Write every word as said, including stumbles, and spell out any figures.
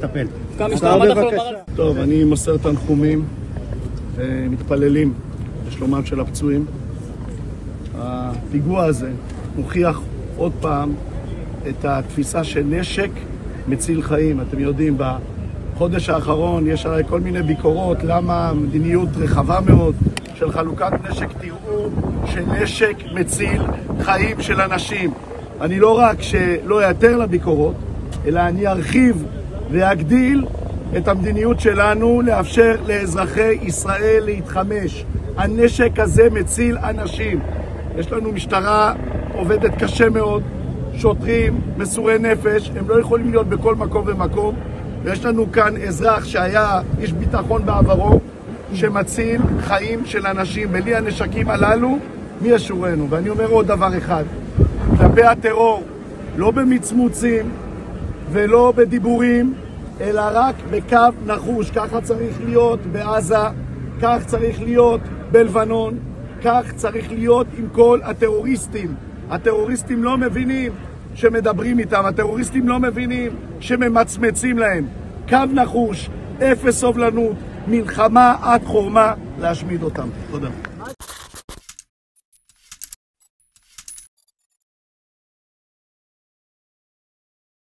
לטפל. טוב, אני מוסר תנחומים ומתפללים לשלומם של הפצועים. הפיגוע הזה מוכיח עוד פעם את התפיסה של נשק מציל חיים. אתם יודעים, בחודש האחרון יש הרי כל מיני ביקורות למה מדיניות רחבה מאוד של חלוקת נשק. תראו שנשק מציל חיים של אנשים. אני לא רק שלא אאתר לביקורות, אלא אני ארחיב ואגדיל את המדיניות שלנו לאפשר לאזרחי ישראל להתחמש. הנשק הזה מציל אנשים. יש לנו משטרה עובדת קשה מאוד, שוטרים מסורי נפש, הם לא יכולים להיות בכל מקום ומקום, ויש לנו כאן אזרח שהיה איש ביטחון בעברו, שמציל חיים של אנשים. בלי הנשקים הללו, מי ישורנו? ואני אומר עוד דבר אחד, כלפי הטרור, לא במצמוצים ולא בדיבורים, אלא רק בקו נחוש. ככה צריך להיות בעזה, כך צריך להיות בלבנון, כך צריך להיות עם כל הטרוריסטים. הטרוריסטים לא מבינים שמדברים איתם, הטרוריסטים לא מבינים שממצמצים להם. קו נחוש, אפס סובלנות, מלחמה עד חורמה להשמיד אותם. תודה.